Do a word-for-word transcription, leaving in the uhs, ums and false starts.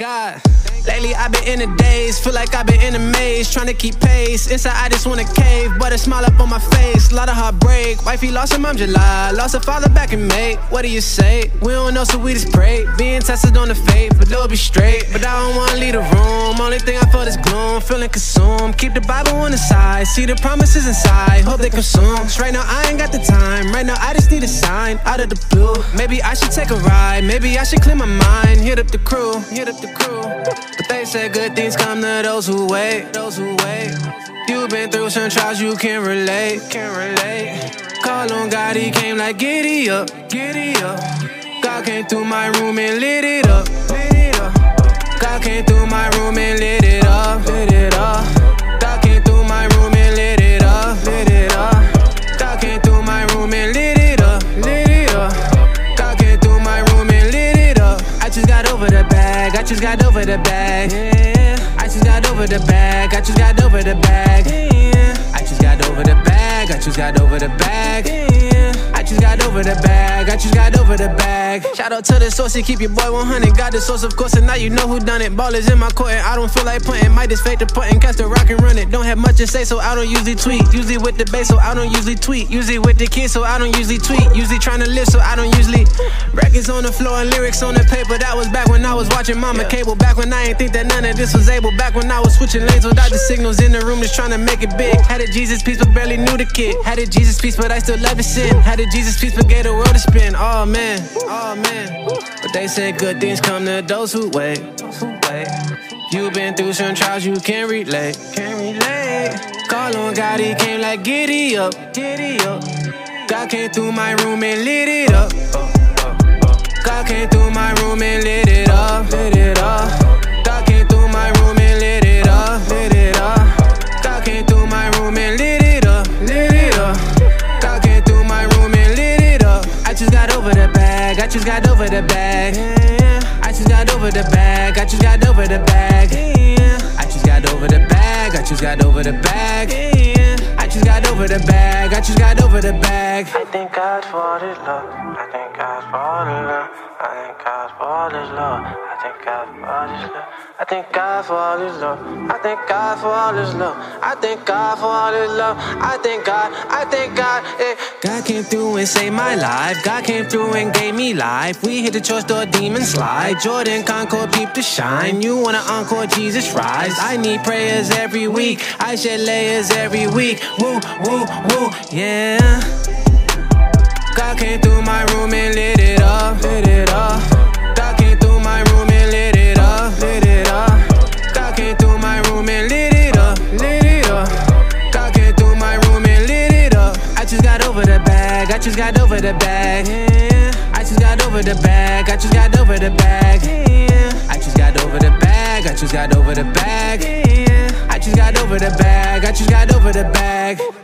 God. Lately I've been in the daze, feel like I've been in a maze, trying to keep pace. Inside I just wanna cave, but a smile up on my face. Lot of heartbreak, wifey lost her mom July, lost her father back in May. What do you say? We don't know, so we just pray. Being tested on the faith, but they'll be straight. But I don't wanna leave the room, only thing I feel is gloom, feeling consumed. Keep the Bible on the side, see the promises inside, hope they consume. Right now I ain't got the time, right now I just need a sign out of the blue. Maybe I should take a ride, maybe I should clear my mind. Hit up the crew, hit up the crew. But they say good things come to those who wait, those who wait. You've been through some trials you can't relate, can't relate. Call on God, he came like giddy up, giddy up. God came through my room and lit it up, lit it up. God came through my room and lit it up, lit it up. God came through my room and lit it up, lit it up. God came through my room and lit it up, lit it up. God came through my room and lit it up. I just got over the bag, I just got over the bag. Yeah. I just got over the bag, I just got over the bag. Yeah. I just got over the bag, I just got over the bag. Yeah. I just got over the bag, I just got over the bag. Shout out to the source and keep your boy one hundred. Got the source of course and now you know who done it. Ball is in my court and I don't feel like punting. Might just fake the punt and catch the rock and run it. Don't have much to say so I don't usually tweet. Usually with the bass so I don't usually tweet. Usually with the kids so I don't usually tweet. Usually trying to live so I don't usually. Records on the floor and lyrics on the paper. That was back when I was watching Mama Cable. Back when I ain't think that none of this was able. Back when I was switching lanes without the signals in the room just trying to make it big. Had a Jesus piece but barely knew the kid. Had a Jesus piece but I still love his sin. Had a Jesus piece but gave the world a spin. Oh man, oh man. But they say good things come to those who wait. You've been through some trials you can't relate, can't relate. Call on God, he came like giddy up, giddy up. God came through my room and lit it up. God came through my room and lit it up, lit it up. God came through my room and lit it up, lit it up. God came through my room and lit it up, lit it up. God came through my room and lit it up. I just got over the bag, I just got over the bag. Yeah. I just got over the bag, I just got over the bag. Yeah. I just got over the bag, I just got over the bag. Yeah. I just got over the bag, I just got over the bag. I thank God for all His love. I thank God for all His love. I thank God for all His love. I thank God for all His love. I thank God for all His love. I thank God for all His love. I thank God for all His love. I thank God, I thank God. Yeah. God came through and saved my life. God came through and gave me life. We hit the church door, demon slide. Jordan Concord, peep the shine. You wanna encore, Jesus rise. I need prayers every week. I shed layers every week. Woo, woo, woo, yeah. God came through my room and lit it up, lit it up. God came through my room and lit it up, lit it up. God came through my room and lit it up, lit it up. God came through my room and lit it up. I just got over the bag, I just got over the bag. Yeah. I just got over the bag, I just got over the bag. Yeah. I just got over the bag, I just got over the bag. Yeah. I just got over the bag, I just got over the bag.